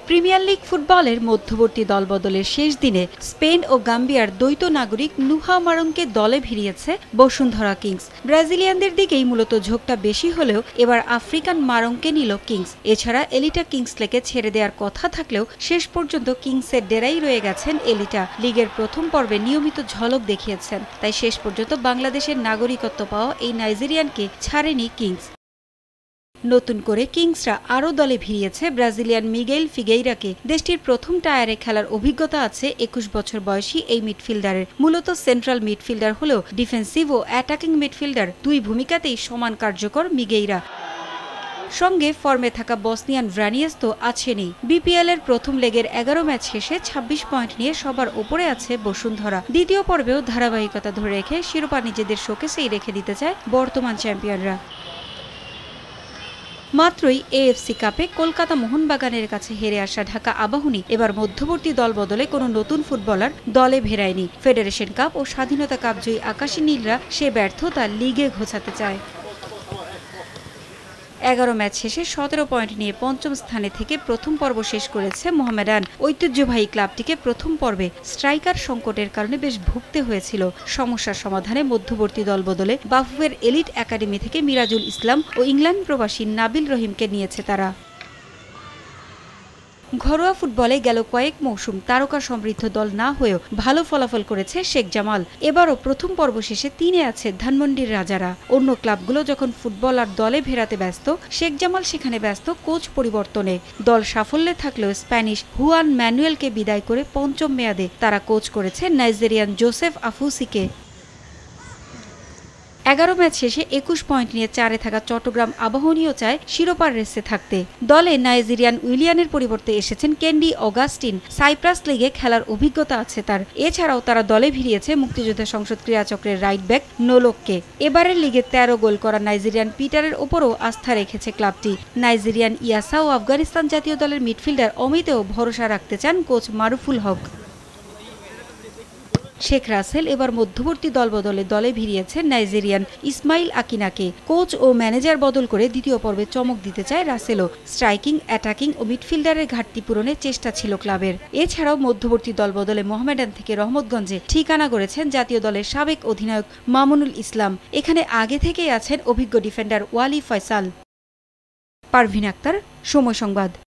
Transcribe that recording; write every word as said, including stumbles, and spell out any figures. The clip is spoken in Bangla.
প্রিমিয়ার লিগ ফুটবলের মধ্যবর্তী দলবদলের শেষ দিনে স্পেন ও গাম্বিয়ার দ্বৈত নাগরিক নুহা মারংকে দলে ভিড়িয়েছে বসুন্ধরা কিংস। ব্রাজিলিয়ানদের দিকেই মূলত ঝোঁকটা বেশি হলেও এবার আফ্রিকান মারংকে নিল কিংস। এছাড়া এলিটা কিংসলেকে ছেড়ে দেওয়ার কথা থাকলেও শেষ পর্যন্ত কিংসের ডেরাই রয়ে গেছেন এলিটা। লিগের প্রথম পর্বে নিয়মিত ঝলক দেখিয়েছেন, তাই শেষ পর্যন্ত বাংলাদেশের নাগরিকত্ব পাওয়া এই নাইজেরিয়ানকে ছাড়েনি কিংস। নতুন করে কিংসরা আরও দলে ভিড়িয়েছে ব্রাজিলিয়ান মিগেল ফিগেইরাকে। দেশটির প্রথম টায়ারে খেলার অভিজ্ঞতা আছে একুশ বছর বয়সী এই মিডফিল্ডারের। মূলত সেন্ট্রাল মিডফিল্ডার হলেও ডিফেন্সিভ ও অ্যাটাকিং মিডফিল্ডার দুই ভূমিকাতেই সমান কার্যকর মিগেইরা। সঙ্গে ফর্মে থাকা বসনিয়ান ভ্রানিয়েস তো আছেনই। বিপিএল এর প্রথম লেগের এগারো ম্যাচ শেষে ছাব্বিশ পয়েন্ট নিয়ে সবার ওপরে আছে বসুন্ধরা। দ্বিতীয় পর্বেও ধারাবাহিকতা ধরে রেখে শিরোপা নিজেদের শোকেসেই রেখে দিতে চায় বর্তমান চ্যাম্পিয়নরা। মাত্রই এএফসি কাপে কলকাতা মোহনবাগানের কাছে হেরে আসা ঢাকা আবাহনী এবার মধ্যবর্তী দল বদলে কোনো নতুন ফুটবলার দলে ভেরায়নি। ফেডারেশন কাপ ও স্বাধীনতা কাপ জয়ী আকাশী নীলরা সে ব্যর্থতা লিগে ঘোচাতে চায়। এগারো ম্যাচ শেষে সতেরো পয়েন্ট নিয়ে পঞ্চম স্থানে থেকে প্রথম পর্ব শেষ করেছে মোহামেডান। ঐতিহ্যবাহী ক্লাবটিকে প্রথম পর্বে স্ট্রাইকার সংকটের কারণে বেশ ভুগতে হয়েছিল। সমস্যার সমাধানে মধ্যবর্তী দল বদলে বাফুফের এলিট একাডেমি থেকে মিরাজুল ইসলাম ও ইংল্যান্ড প্রবাসী নাবিল রহিমকে নিয়েছে তারা। ঘরোয়া ফুটবলে গেল কয়েক মৌসুম তারকা সমৃদ্ধ দল না হয়েও ভালো ফলাফল করেছে শেখ জামাল। এবারও প্রথম পর্ব শেষে তিনে আছে ধানমন্ডির রাজারা। অন্য ক্লাবগুলো যখন ফুটবল আর দলে ভেরাতে ব্যস্ত, শেখ জামাল সেখানে ব্যস্ত কোচ পরিবর্তনে। দল সাফল্যে থাকলেও স্প্যানিশ হুয়ান ম্যানুয়েলকে বিদায় করে পঞ্চম মেয়াদে তারা কোচ করেছে নাইজেরিয়ান জোসেফ আফুসিকে। এগারো ম্যাচ শেষে একুশ পয়েন্ট নিয়ে চারে থাকা চট্টগ্রাম আবাহনীও চায় শিরোপার রেসে থাকতে। দলে নাইজেরিয়ান উইলিয়ানের পরিবর্তে এসেছেন কেন্ডি অগাস্টিন। সাইপ্রাস লিগে খেলার অভিজ্ঞতা আছে তার। এছাড়াও তারা দলে ভিড়িয়েছে মুক্তিযোদ্ধা সংসদ ক্রীড়াচক্রের রাইট ব্যাক নোলককে। এবারের লিগে তেরো গোল করা নাইজেরিয়ান পিটারের ওপরও আস্থা রেখেছে ক্লাবটি। নাইজেরিয়ান ইয়াসা ও আফগানিস্তান জাতীয় দলের মিডফিল্ডার অমিতেও ভরসা রাখতে চান কোচ মারুফুল হক। শেখ রাসেল এবার মধ্যবর্তী দল বদলে দলে ভিড়িয়েছেন নাইজেরিয়ান ইসমাইল আকিনাকে। কোচ ও ম্যানেজার বদল করে দ্বিতীয় পর্বে চমক দিতে চায় রাসেলও। স্ট্রাইকিং, অ্যাটাকিং ও মিডফিল্ডারের ঘাটতি পূরণের চেষ্টা ছিল ক্লাবের। এছাড়াও মধ্যবর্তী দল বদলে মোহামেডান থেকে রহমতগঞ্জে ঠিকানা গড়েছেন জাতীয় দলের সাবেক অধিনায়ক মামুনুল ইসলাম। এখানে আগে থেকেই আছেন অভিজ্ঞ ডিফেন্ডার ওয়ালি ফয়সাল। পারভিন আক্তার, সময় সংবাদ।